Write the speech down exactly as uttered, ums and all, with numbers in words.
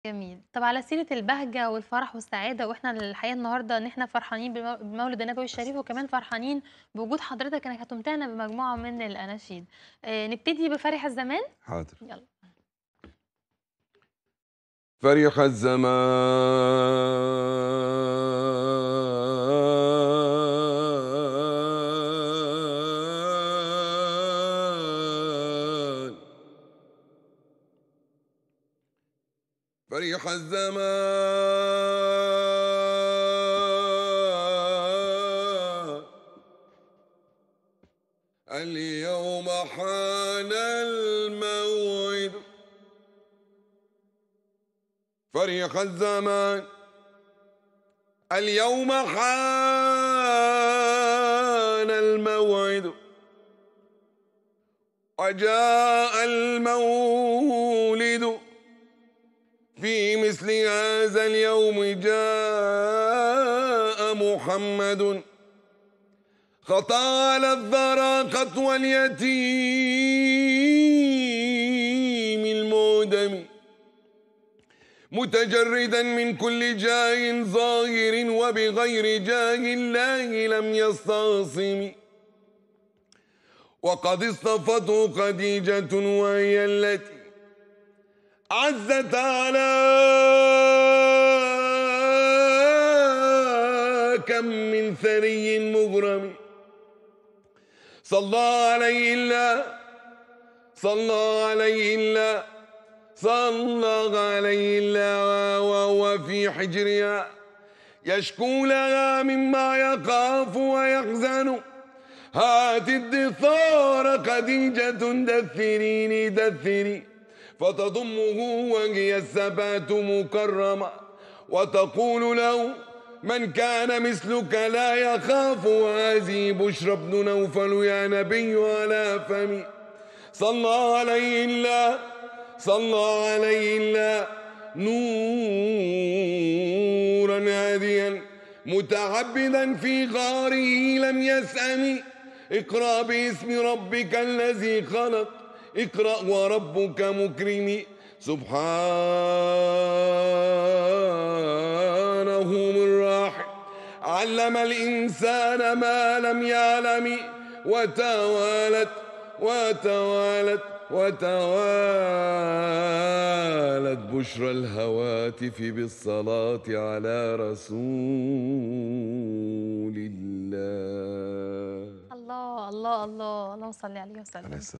جميل. طب على سيرة البهجة والفرح والسعادة، وإحنا الحقيقة النهارده إن إحنا فرحانين بم بمولد النبوي الشريف، وكمان فرحانين بوجود حضرتك إنك هتمتعنا بمجموعة من الأناشيد. آآ نبتدي بفرح الزمان؟ حاضر. يالّا. فرح الزمان فرح الزمان اليوم حان الموعد. فرح الزمان اليوم حان الموعد، وجاء المولد في مثل هذا اليوم. جاء محمد خطى على الثرى خطوى اليتيم المعدم، متجردا من كل جاه ظاهر وبغير جاه الله لم يستعصم. وقد اصطفته خديجة وهي التي عزت على كم من ثري مغرم. صلى عليه الله صلى عليه الله صلى عليه الله وهو في حجرها يشكو لها مما يخاف ويحزن. هات الدثار خديجة دثريني دثري، فتضمه وهي الثبات مكرمة، وتقول له من كان مثلك لا يخاف. وهذه بشرى بن نوفل يا نبي على فمي. صلى عليه الله صلى عليه الله نورا هاديا متعبدا في غاره لم يسأم. اقرأ باسم ربك الذي خلق، اقرأ وربك مكرم. سبحانه من راحل علم الإنسان ما لم يعلم. وتوالت وتوالت وتوالت بشرى الهواتف بالصلاة على رسول الله. الله، الله، الله، اللهم صل عليه عليه وسلم. الصلاة